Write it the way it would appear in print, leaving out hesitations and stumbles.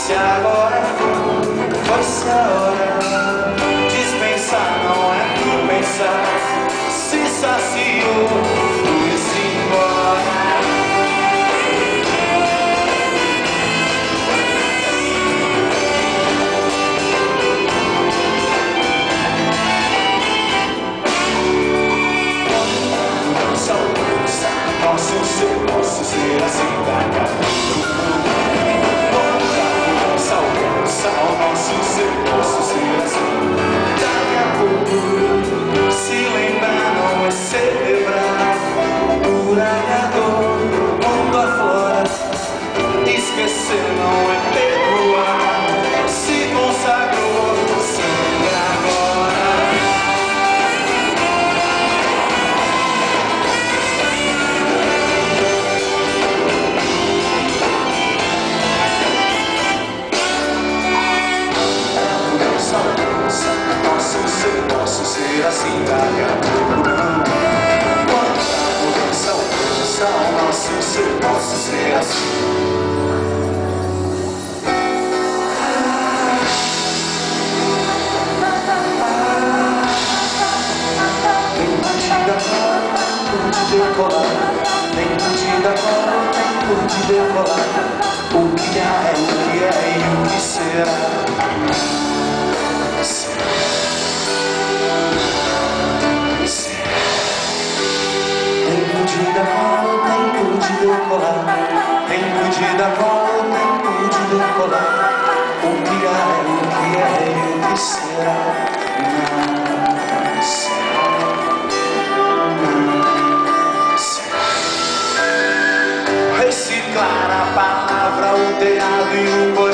Se agora fosse a hora, dispensar não é tu pensar. Se saciou, foi-se embora. Posso ser assim daqui a pouco. Posso ser assim daqui a pouco. Se lembrar não é celebrar, uranhador, mundo aflora. Esquecer não é perdoar. Se consagrou, sempre agora. Posso ser assim daqui a pouco, não. Quanta mudança, nosso ser, posso ser assim. Tempo de decolar, tempo de decolar. Tempo de decolar, tempo de decolar. O que é o que é e o que será. Tempo de decolar, tempo de decolar, tempo de decolar. O que é e o que será. Não será. Reciclar a palavra, o teado e o